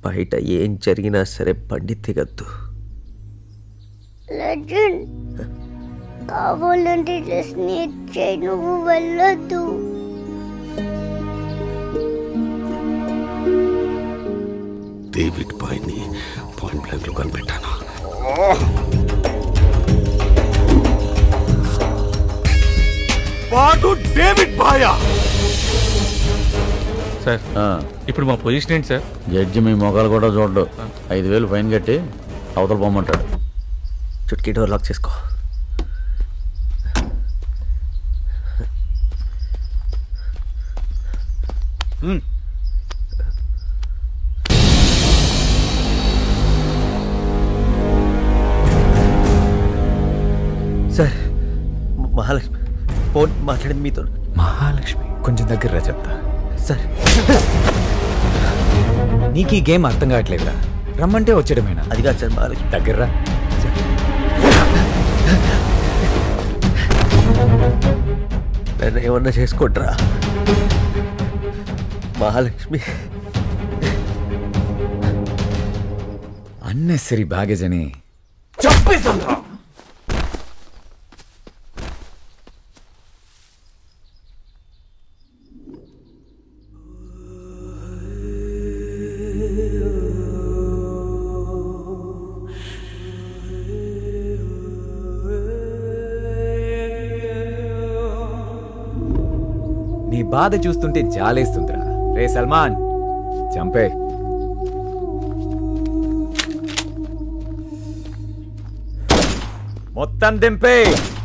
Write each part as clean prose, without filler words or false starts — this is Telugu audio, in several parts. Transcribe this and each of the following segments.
బయట ఏం జరిగినా సరే బండి దిగద్దు. కావాలంటే నువ్వు వెళ్ళొద్దు. డేవిడ్ బాయ్ని పాయింట్ బ్లాంక్ లో కనిపెట్టాను. డేవిడ్ బాయా సార్ ఇప్పుడు మా పొజిషన్ ఏంటి సార్? జడ్జి మీ మొగాలు కూడా చూడ్డు. 5,000 ఫైన్ కట్టి అవతల పోమంటాడు. చుట్కీ డోర్ లాక్ చేసుకో. సార్ మహాలక్ష్మి ఫోన్ మాట్లాడింది మీతో. మహాలక్ష్మి కొంచెం దగ్గర చెప్తా. సార్ నీకు ఈ గేమ్ అర్థం కావట్లేదురా. రమ్మంటే వచ్చేయడమేనా? అది కాదు సార్, మహాలక్ష్మి దగ్గర్రా. నన్ను ఏమన్నా చేసుకోట్రా. మహాలక్ష్మి అన్నెసరీ బ్యాగేజ్ అని చెప్పేసాను. నీ బాధ చూస్తుంటే జాలేస్తుందిరా. రే సల్మాన్, చంపే. మొత్తం దింపే.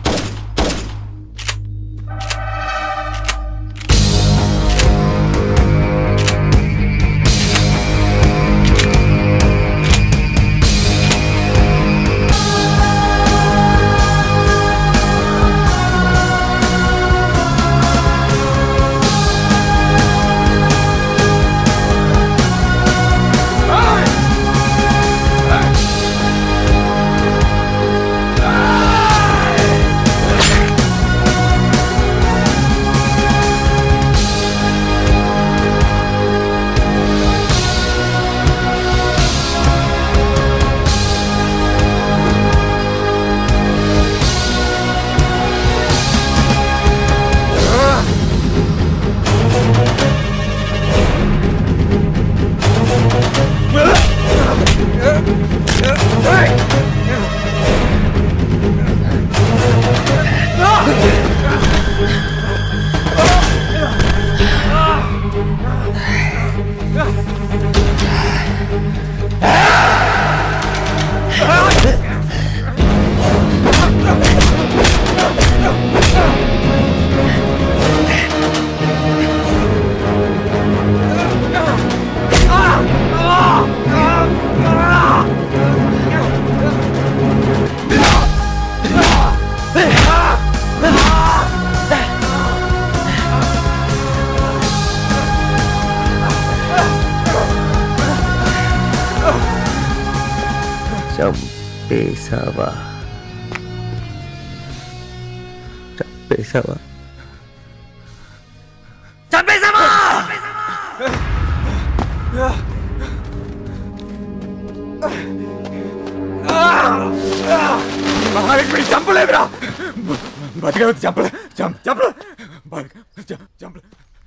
చంపేశావా? చంపేశావా? చంపేశావా? మహాలక్ష్మి చంపలేదురా. బతికే చంపలే. చంపలే. చంపలే.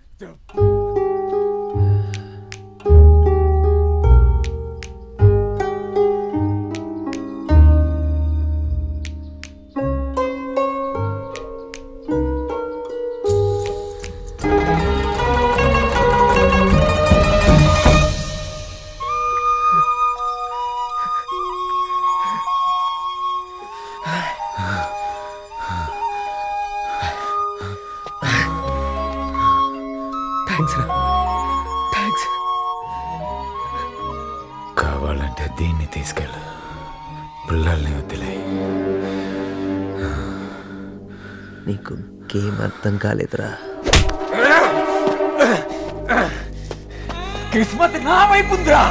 కావాలంటే దీన్ని తీసుకెళ్ళు. పిల్లల్ని వదిలే. నీకు గేమ్ అర్థం కాలేదురా. కిస్మత్ నా వైపు ఉందిరా.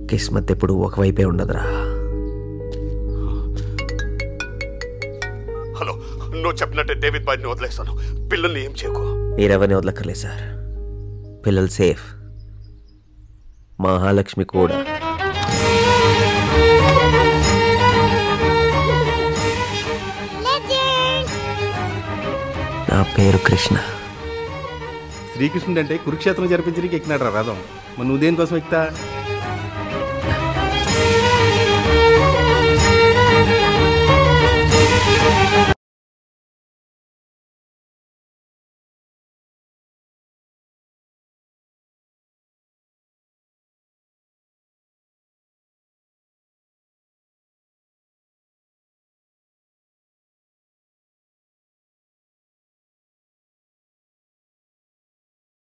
కిస్మత్ ఎప్పుడు ఒకవైపే ఉండదురా. హలో, నువ్వు చెప్పినట్టే డేవిడ్ బాయ్ని వదిలేస్తాను. పిల్లల్ని ఏం చేయకు. మీరెవరిని వదలక్కర్లేదు సార్. పిల్లలు సేఫ్. మహాలక్ష్మి కూడా. నా పేరు కృష్ణ. శ్రీకృష్ణుడు అంటే కురుక్షేత్రం జరిపించడానికి ఎక్కినాడు రా రథం. మరి నువ్వు దేనికోసం ఎక్కుతా?